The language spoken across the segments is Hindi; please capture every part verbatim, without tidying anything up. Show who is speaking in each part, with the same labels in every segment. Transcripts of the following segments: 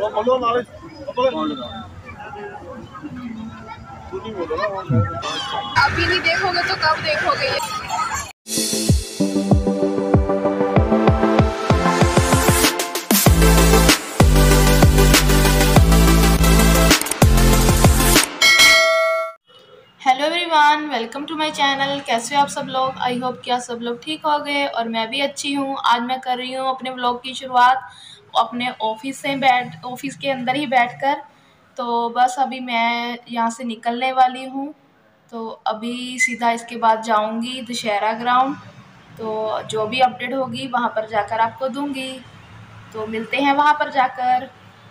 Speaker 1: अभी नहीं देखोगे तो कब देखोगे ये? Hello everyone, welcome to my channel. कैसे हो आप सब लोग? आई होप कि आप सब लोग ठीक हो गए और मैं भी अच्छी हूँ। आज मैं कर रही हूँ अपने व्लॉग की शुरुआत अपने ऑफिस से बैठ ऑफिस के अंदर ही बैठकर। तो बस अभी मैं यहाँ से निकलने वाली हूँ, तो अभी सीधा इसके बाद जाऊँगी दशहरा ग्राउंड। तो जो भी अपडेट होगी वहाँ पर जाकर आपको दूँगी, तो मिलते हैं वहाँ पर जाकर।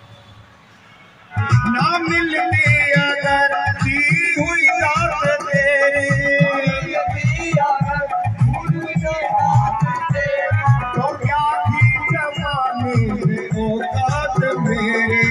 Speaker 2: ना मिलने अगर हुई रात तेरी, तो क्या थी जवानी में औकात मेरे,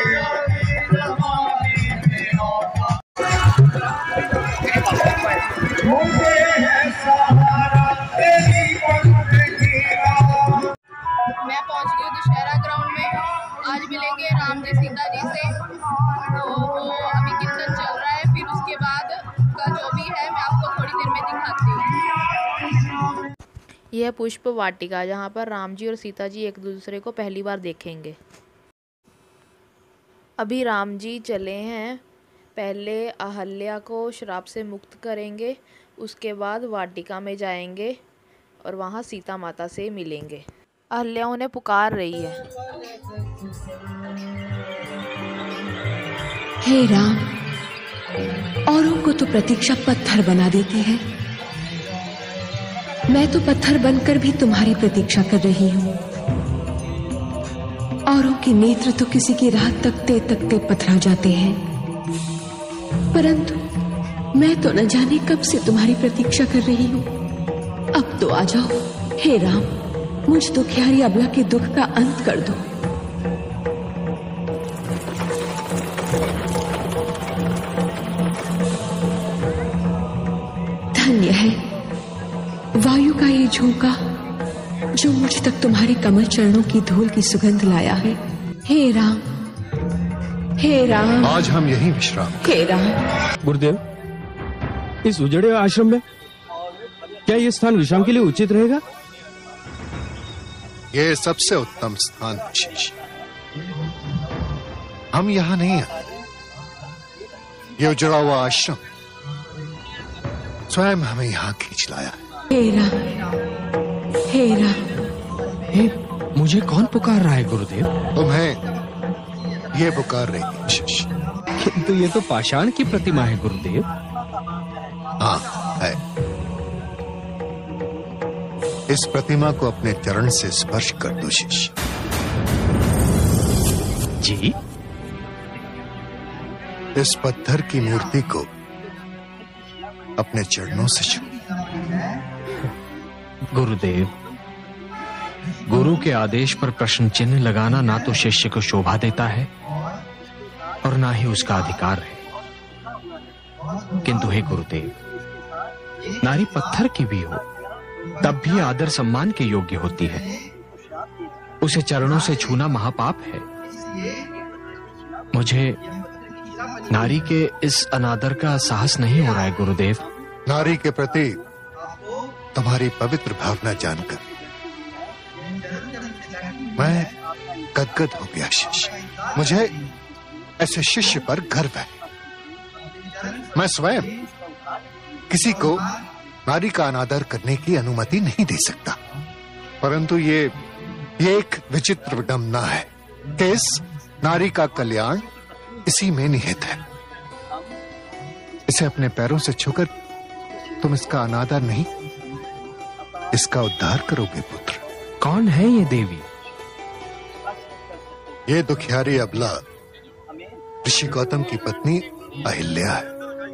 Speaker 2: मुझे है सहारा तेरी बंदगी का।
Speaker 1: मैं पहुंच गई हूँ दशहरा ग्राउंड में। आज मिलेंगे राम जी सीता जी से, तो वो अभी कीर्तन चल रहा है। फिर उसके बाद का जो भी है मैं आपको थोड़ी देर में दिखाती हूँ।
Speaker 3: यह पुष्प वाटिका, जहाँ पर राम जी और सीता जी एक दूसरे को पहली बार देखेंगे। अभी राम जी चले हैं, पहले अहल्या को श्राप से मुक्त करेंगे, उसके बाद वाटिका में जाएंगे और वहाँ सीता माता से मिलेंगे। अहल्या उन्हें पुकार रही है।
Speaker 4: हे राम, औरों को तो प्रतीक्षा पत्थर बना देती है, मैं तो पत्थर बनकर भी तुम्हारी प्रतीक्षा कर रही हूँ। औरों के नेत्र तो किसी की राह तकते तकते पथरा जाते हैं, परंतु मैं तो न जाने कब से तुम्हारी प्रतीक्षा कर रही हूँ। अब तो आ जाओ हे राम, मुझ दुखियारी अबला के दुख का अंत कर दो। धन्य है वायु का ये झोंका जो मुझ तक तुम्हारे कमल चरणों की धूल की सुगंध लाया है। हे राम, हे राम,
Speaker 5: आज हम यहीं विश्राम।
Speaker 4: हे राम।
Speaker 6: गुरुदेव, इस उजड़े आश्रम में क्या ये स्थान विश्राम के लिए उचित रहेगा?
Speaker 5: ये सबसे उत्तम स्थान शिष्य, हम यहाँ नहीं आए। ये उजड़ा हुआ आश्रम स्वयं हमें यहाँ खींच लाया है।
Speaker 4: हे राम, हे राम।
Speaker 6: हे, मुझे कौन पुकार रहा है गुरुदेव?
Speaker 5: तुम्हें ये पुकार रही है शिष्य।
Speaker 6: किंतु ये तो पाषाण की प्रतिमा है गुरुदेव।
Speaker 5: हाँ है। इस प्रतिमा को अपने चरण से स्पर्श कर दो शिष्य।
Speaker 6: जी?
Speaker 5: इस पत्थर की मूर्ति को अपने चरणों से छू।
Speaker 6: गुरुदेव, गुरु के आदेश पर प्रश्न चिन्ह लगाना ना तो शिष्य को शोभा देता है और ना ही उसका अधिकार है। किंतु हे गुरुदेव, नारी पत्थर की भी हो तब भी आदर सम्मान के योग्य होती है। उसे चरणों से छूना महापाप है। मुझे नारी के इस अनादर का साहस नहीं हो रहा है गुरुदेव।
Speaker 5: नारी के प्रति तुम्हारी पवित्र भावना जानकर मैं गदगद हो गया शिष्य। मुझे ऐसे शिष्य पर गर्व है। मैं स्वयं किसी को नारी का अनादर करने की अनुमति नहीं दे सकता, परंतु ये ये एक विचित्र विडंबना है कि इस नारी का कल्याण इसी में निहित है। इसे अपने पैरों से छूकर तुम इसका अनादर नहीं, इसका उद्धार करोगे पुत्र।
Speaker 6: कौन है ये देवी?
Speaker 5: ये दुखियारी अबला ऋषि गौतम की पत्नी अहिल्या है।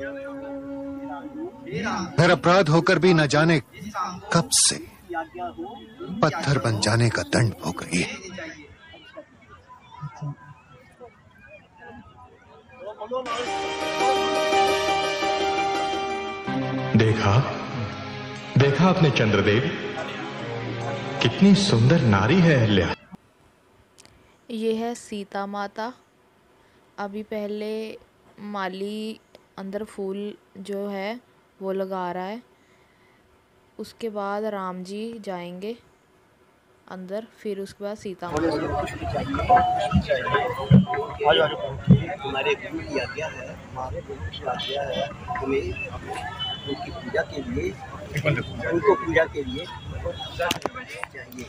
Speaker 5: निरपराध होकर भी न जाने कब से पत्थर बन जाने का दंड भोग रही है।
Speaker 7: देखा देखा अपने चंद्रदेव, कितनी सुंदर नारी है अहिल्या।
Speaker 3: ये है सीता माता। अभी पहले माली अंदर फूल जो है वो लगा रहा है, उसके बाद राम जी जाएंगे अंदर, फिर उसके बाद सीता माता।
Speaker 8: हमारे गुरु की आज्ञा है, हमारे गुरु की आज्ञा है हमें उनकी पूजा के लिए, उनको पूजा के लिए चाहिए।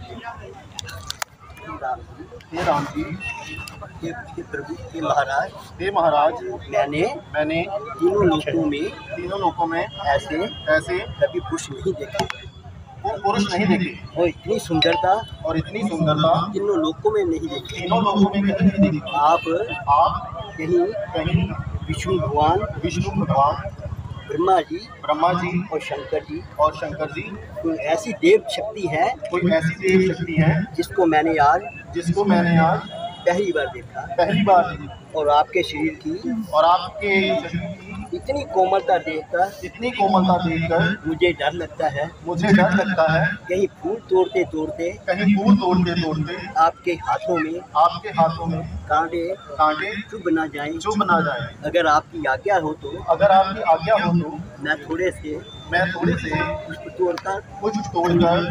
Speaker 2: हे राम जी,
Speaker 8: हे हे प्रभु, हे महाराज,
Speaker 2: हे महाराज,
Speaker 8: मैंने
Speaker 2: मैंने
Speaker 8: तीनों लोकों में
Speaker 2: तीनों लोकों में
Speaker 8: ऐसे
Speaker 2: ऐसे
Speaker 8: कभी पुरुष नहीं देखे,
Speaker 2: वो पुरुष नहीं देखे,
Speaker 8: और इतनी सुंदरता
Speaker 2: और इतनी सुंदरता
Speaker 8: तीनों लोकों में नहीं देखी।
Speaker 2: तीनों लोगों में कहीं नहीं देखी।
Speaker 8: आप
Speaker 2: आप
Speaker 8: कहीं
Speaker 2: कहीं
Speaker 8: विष्णु भगवान,
Speaker 2: विष्णु भगवान,
Speaker 8: ब्रह्मा जी
Speaker 2: ब्रह्मा जी
Speaker 8: और शंकर जी,
Speaker 2: और शंकर जी,
Speaker 8: कोई ऐसी देव शक्ति है,
Speaker 2: कोई ऐसी देव शक्ति है
Speaker 8: जिसको मैंने आज
Speaker 2: जिसको मैंने आज
Speaker 8: पहली बार देखा,
Speaker 2: पहली बार देखी।
Speaker 8: और आपके शरीर की
Speaker 2: और आपके शरीर की
Speaker 8: इतनी कोमलता देखकर
Speaker 2: इतनी कोमलता देखकर
Speaker 8: मुझे डर लगता है,
Speaker 2: मुझे डर लगता है
Speaker 8: कहीं फूल तोड़ते तोड़ते
Speaker 2: कहीं फूल तोड़ते तोड़ते
Speaker 8: आपके हाथों में
Speaker 2: आपके हाथों में
Speaker 8: कांटे
Speaker 2: कांटे
Speaker 8: चुभ ना जाए।
Speaker 2: चुभ ना जाए।
Speaker 8: अगर आपकी आज्ञा हो तो
Speaker 2: अगर आपकी आज्ञा हो तो
Speaker 8: मैं थोड़े से
Speaker 2: मैं थोड़े से
Speaker 8: पुष्प तोड़कर
Speaker 2: कुछ तोड़कर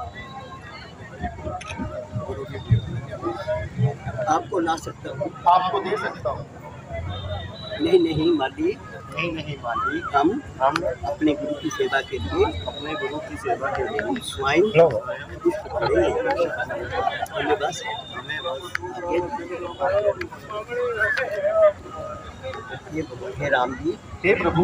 Speaker 8: आपको ला सकता हूँ।
Speaker 2: आपको दे सकता हूँ।
Speaker 8: नहीं नहीं मालिक,
Speaker 2: नहीं नहीं मालिक,
Speaker 8: हम
Speaker 2: हम
Speaker 8: अपने गुरु की सेवा के लिए
Speaker 2: अपने गुरु की सेवा के लिए
Speaker 8: स्वयं पुष्प तोड़ेंगे। हमें बस
Speaker 2: हमें बस
Speaker 8: आज्ञा दीजिए। हे प्रभु, हे राम जी,
Speaker 2: हे प्रभु,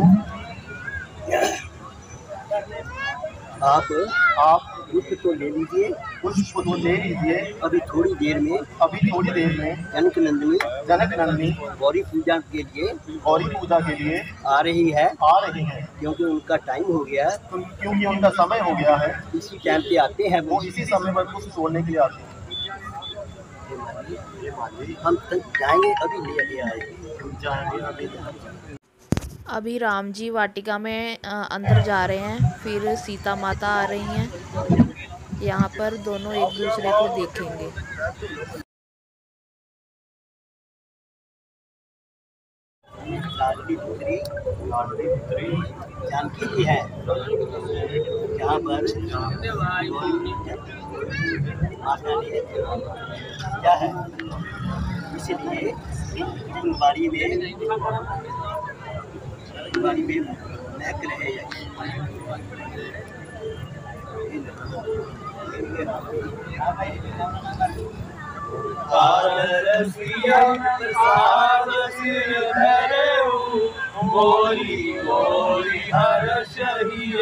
Speaker 8: आप
Speaker 2: आप
Speaker 8: पुष्प तो ले लीजिए,
Speaker 2: पुष्प तो ले लीजिए।
Speaker 8: अभी थोड़ी देर में
Speaker 2: अभी थोड़ी देर में
Speaker 8: जनक नंदिनी
Speaker 2: जनक नंदिनी
Speaker 8: गौरी पूजा के लिए
Speaker 2: गौरी पूजा के लिए
Speaker 8: आ रही है,
Speaker 2: आ रही हैं,
Speaker 8: क्योंकि उनका टाइम हो गया है।
Speaker 2: तो क्योंकि उनका समय हो गया है।
Speaker 8: इसी टाइम पे आते हैं
Speaker 2: वो
Speaker 8: वो।
Speaker 2: इसी समय पर पुष्प तोड़ने के लिए आते हैं।
Speaker 8: हम तक जाएंगे, अभी ले ले आएंगे।
Speaker 2: हम जाएंगे अभी ले आएंगे।
Speaker 3: अभी राम जी वाटिका में अ, अंदर जा रहे हैं, फिर सीता माता आ रही हैं। यहाँ पर दोनों एक दूसरे को देखेंगे।
Speaker 8: लाडली पुत्री
Speaker 2: लाडली पुत्री
Speaker 8: जानकी जी है, जहाँ पर माता ने क्या है, इसलिए फुलवाड़ी में फुलवाड़ी में महक रहे हैं।
Speaker 2: गोरी गोरी हर शरीर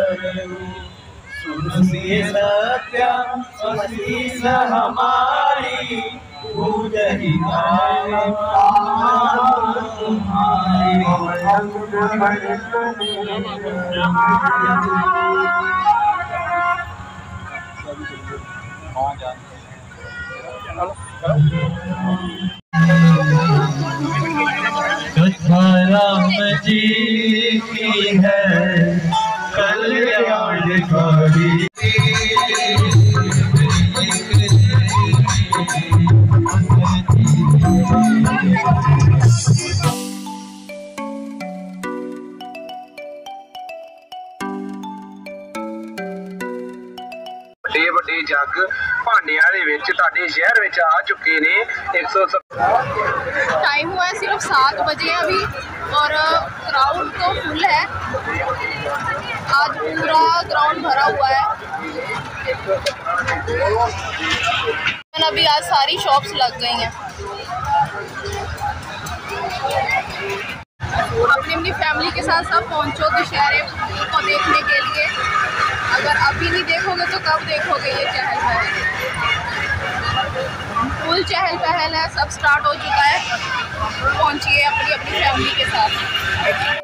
Speaker 2: सुनसी सत्या शीस हमारी पूजही कथा राम जी की है कल्याणकारी।
Speaker 9: ਵੱਡੇ ਵੱਡੇ ਜੱਗ ਭਾਂਡਿਆਂ ਦੇ ਵਿੱਚ ਤੁਹਾਡੇ शहर ਵਿੱਚ आ चुके ने। एक सौ
Speaker 1: टाइम हुआ है सिर्फ सात बजे अभी, और ग्राउंड तो फुल है। आज पूरा ग्राउंड भरा हुआ है। अभी आज सारी शॉप्स लग गई हैं। अपनी अपनी फैमिली के साथ सब पहुंचो दशहरे को देखने के लिए। अगर अभी नहीं देखोगे तो कब देखोगे? ये चहल पहल, फुल चहल पहल है, सब स्टार्ट हो चुका है। पहुंचिए अपनी अपनी फैमिली के साथ।